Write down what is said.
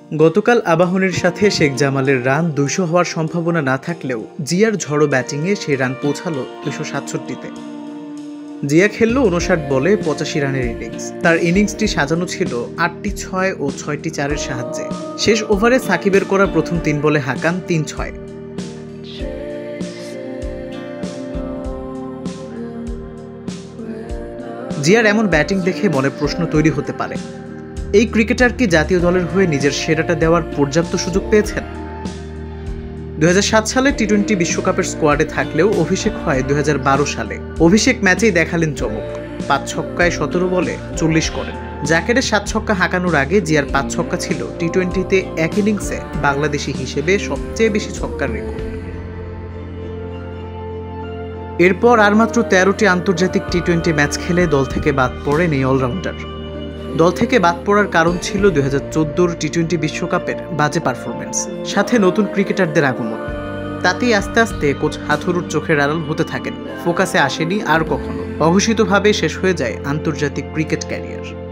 গতকাল আবাহনীর সাথে শেখ জামালের রান ২০০ হওয়ার সম্ভাবনা না থাকলেও জিয়ার ঝড়ো ব্যাটিংয়ে সেই রান পৌঁছালো ২৬৭তে। জিয়া খেলল ৫৯ বলে ৮৫ রানের ইনিংস। তার ইনিংসটি সাজানো ছিল ৮টি ৬ ও ৬টি ৪-এর সাহায্যে। শেষ ওভারে সাকিবের করা প্রথম ৩ বলে হাঁকান ৩-৬। জিয়ার এমন ব্যাটিং দেখে মনে প্রশ্ন তৈরি হতে পারে, এই ক্রিকেটার কি জাতীয় দলের হয়ে নিজের সেরাটা দেওয়ার পর্যাপ্ত সুযোগ পেয়েছেন? ২০০৭ সালে টি-20 বিশ্বকাপের স্কোয়াডে থাকলেও অভিষেক হয় ২০১২ সালে। অভিষেক ম্যাচেই দেখালেন চমক, ৫ ছক্কায় ১৭ বলে ৪০ করেন। জ্যাকেটের ৭ ছক্কা হাঁকানোর আগে জিয়ার ৫ ছক্কা ছিল টি-20তে এক ইনিংসে বাংলাদেশি হিসেবে সবচেয়ে বেশি ছক্কার রেকর্ড। এরপর আর মাত্র ১৩টি আন্তর্জাতিক টি-20 ম্যাচ খেলে দল থেকে বাদ পড়েন এই অলরাউন্ডার। দল থেকে বাদ পড়ার কারণ ছিল ২০১৪ টি-20 বিশ্বকাপের বাজে পারফরমেন্স, সাথে নতুন ক্রিকেটারদের আগমন। তাতেই আস্তে আস্তে কোচ হাথুরুর চোখের আড়াল হতে থাকেন, ফোকাসে আসেনি আর কখনো। অঘোষিতভাবে শেষ হয়ে যায় আন্তর্জাতিক ক্রিকেট ক্যারিয়ার।